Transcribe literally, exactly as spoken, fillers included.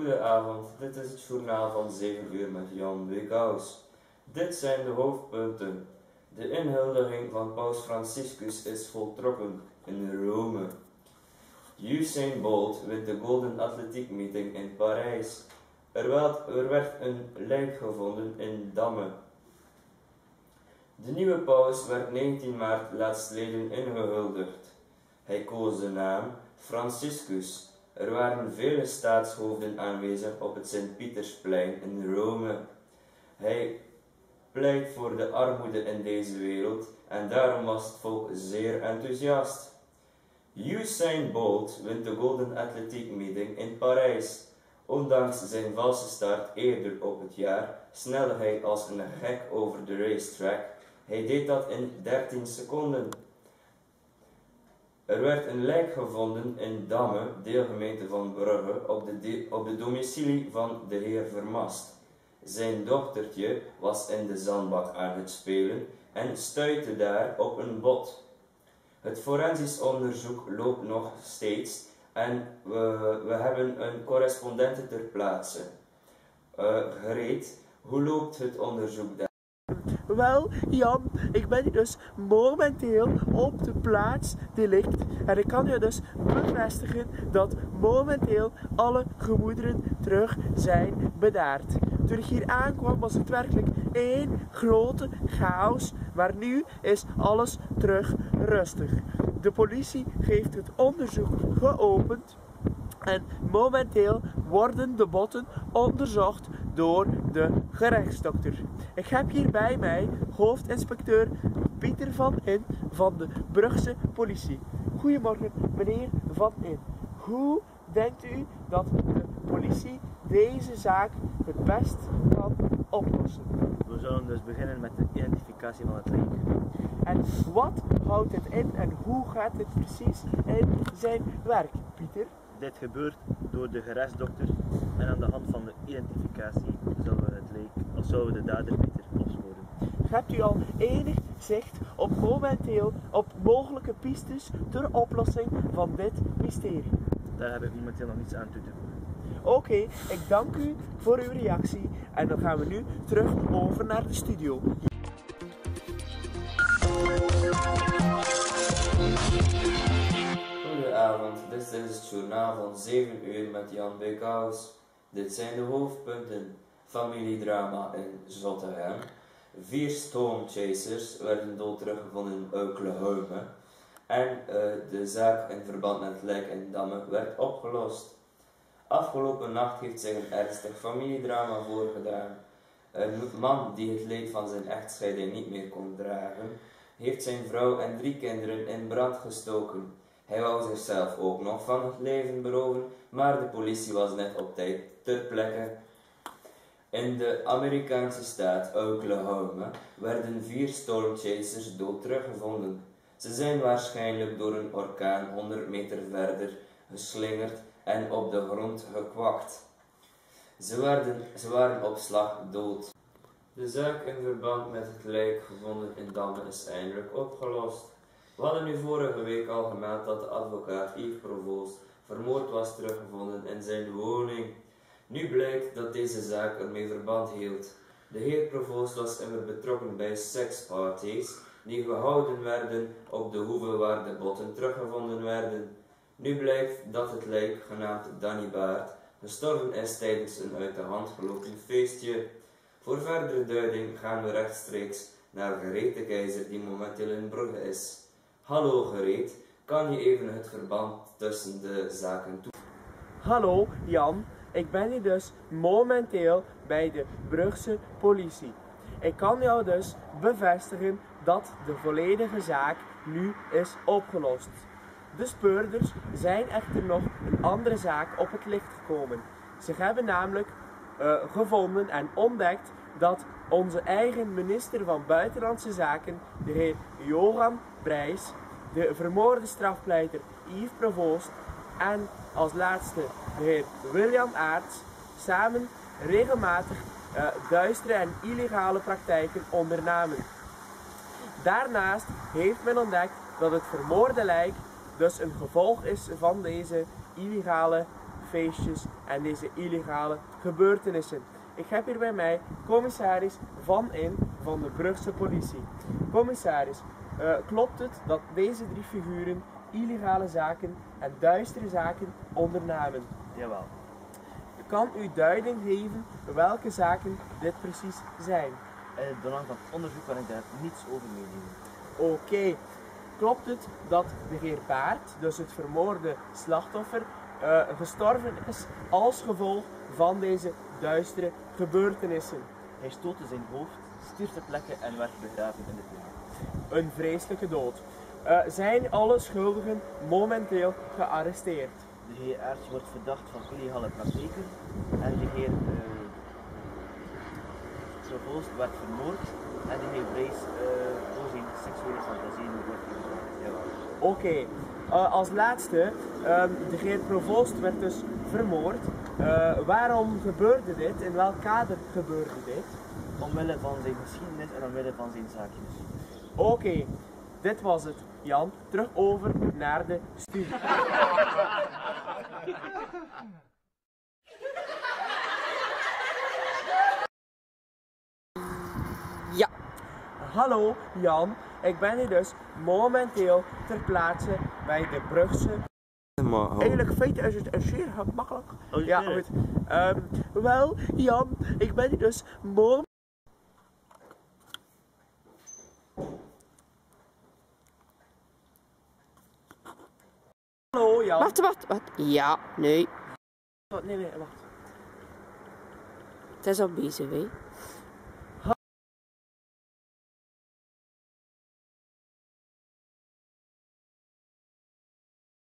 Goedenavond, dit is het journaal van zeven uur met Jan Weekhuis. Dit zijn de hoofdpunten. De inhuldiging van Paus Franciscus is voltrokken in Rome. Usain Bolt wint de Golden Athletic Meeting in Parijs. Er, werd, er werd een lijk gevonden in Damme. De nieuwe paus werd negentien maart laatstleden ingehuldigd. Hij koos de naam Franciscus. Er waren vele staatshoofden aanwezig op het Sint-Pietersplein in Rome. Hij pleit voor de armoede in deze wereld en daarom was het volk zeer enthousiast. Usain Bolt wint de Golden Athletic Meeting in Parijs. Ondanks zijn valse start eerder op het jaar snelde hij als een gek over de racetrack. Hij deed dat in dertien seconden. Er werd een lijk gevonden in Damme, deelgemeente van Brugge, op de, de, op de domicilie van de heer Vermast. Zijn dochtertje was in de zandbak aan het spelen en stuitte daar op een bot. Het forensisch onderzoek loopt nog steeds en we, we hebben een correspondente ter plaatse. Uh, gereed, hoe loopt het onderzoek daar? Wel, Jan, ik ben hier dus momenteel op de plaats delict en ik kan je dus bevestigen dat momenteel alle gemoederen terug zijn bedaard. Toen ik hier aankwam was het werkelijk één grote chaos, maar nu is alles terug rustig. De politie heeft het onderzoek geopend. En momenteel worden de botten onderzocht door de gerechtsdokter. Ik heb hier bij mij hoofdinspecteur Pieter van In van de Brugse politie. Goedemorgen meneer Van In. Hoe denkt u dat de politie deze zaak het best kan oplossen? We zullen dus beginnen met de identificatie van het lijk. En wat houdt het in en hoe gaat het precies in zijn werk, Pieter? Dit gebeurt door de gerechtsdokter en aan de hand van de identificatie zullen we het lijk, of zullen we de dader beter opsporen. Hebt u al enig zicht op momenteel op mogelijke pistes ter oplossing van dit mysterie? Daar heb ik momenteel nog niets aan toe te voegen. Oké, okay, ik dank u voor uw reactie en dan gaan we nu terug over naar de studio. Goedenavond, dit is het journaal van zeven uur met Jan Weekhuis. Dit zijn de hoofdpunten. Familiedrama in Zottegem. Vier stormchasers werden dood teruggevonden in Oklahoma. En uh, de zaak in verband met het lijk in Damme werd opgelost. Afgelopen nacht heeft zich een ernstig familiedrama voorgedaan. Een man die het leed van zijn echtscheiding niet meer kon dragen, heeft zijn vrouw en drie kinderen in brand gestoken. Hij wou zichzelf ook nog van het leven beroven, maar de politie was net op tijd ter plekke. In de Amerikaanse staat Oklahoma werden vier stormchasers dood teruggevonden. Ze zijn waarschijnlijk door een orkaan honderd meter verder geslingerd en op de grond gekwakt. Ze, werden, ze waren op slag dood. De zaak in verband met het lijk gevonden in Damme is eindelijk opgelost. We hadden u vorige week al gemeld dat de advocaat Yves Provoost vermoord was teruggevonden in zijn woning. Nu blijkt dat deze zaak ermee verband hield. De heer Provoost was immer betrokken bij seksparties die gehouden werden op de hoeve waar de botten teruggevonden werden. Nu blijkt dat het lijk, genaamd Danny Baert, gestorven is tijdens een uit de hand gelopen feestje. Voor verdere duiding gaan we rechtstreeks naar Gereed de Keizer die momenteel in Brugge is. Hallo Gereed, kan je even het verband tussen de zaken toe? Hallo Jan, ik ben hier dus momenteel bij de Brugse politie. Ik kan jou dus bevestigen dat de volledige zaak nu is opgelost. De speurders zijn echter nog een andere zaak op het licht gekomen. Ze hebben namelijk uh, gevonden en ontdekt dat onze eigen minister van Buitenlandse Zaken, de heer Johan Brijs, de vermoorde strafpleiter Yves Provoost en als laatste de heer William Aerts samen regelmatig uh, duistere en illegale praktijken ondernamen. Daarnaast heeft men ontdekt dat het vermoorde lijk dus een gevolg is van deze illegale feestjes en deze illegale gebeurtenissen. Ik heb hier bij mij commissaris Van In van de Brugse politie. Commissaris, uh, klopt het dat deze drie figuren illegale zaken en duistere zaken ondernamen? Jawel. Kan u duiding geven welke zaken dit precies zijn? In het belang van het onderzoek kan ik daar niets over meedelen. Oké. Okay. Klopt het dat de heer Baert, dus het vermoorde slachtoffer, uh, gestorven is als gevolg van deze duistere gebeurtenissen? Hij stootte zijn hoofd, stierf ter plekke en werd begraven in de tuin. Een vreselijke dood. Uh, zijn alle schuldigen momenteel gearresteerd? De heer Aerts wordt verdacht van illegale praktijken en de heer uh, Provoost werd vermoord en de heer Brijs uh, door zijn seksuele fantasieën wordt vermoord. Oké, okay. uh, als laatste, uh, de heer Provoost werd dus vermoord. Uh, waarom gebeurde dit? In welk kader gebeurde dit? Omwille van zijn geschiedenis en omwille van zijn zaakjes. Oké, okay. Dit was het. Jan, terug over naar de studie. Ja. Hallo Jan, ik ben hier dus momenteel ter plaatse bij de Brugse. Eigenlijk feiten is het zeer gemakkelijk. Oh, ja, goed. Um, wel Jan, ik ben hier dus momenteel. Hallo Jan. Wacht, wacht, wacht. Ja, nee. Nee, nee, wacht. Het is al bezig, hè.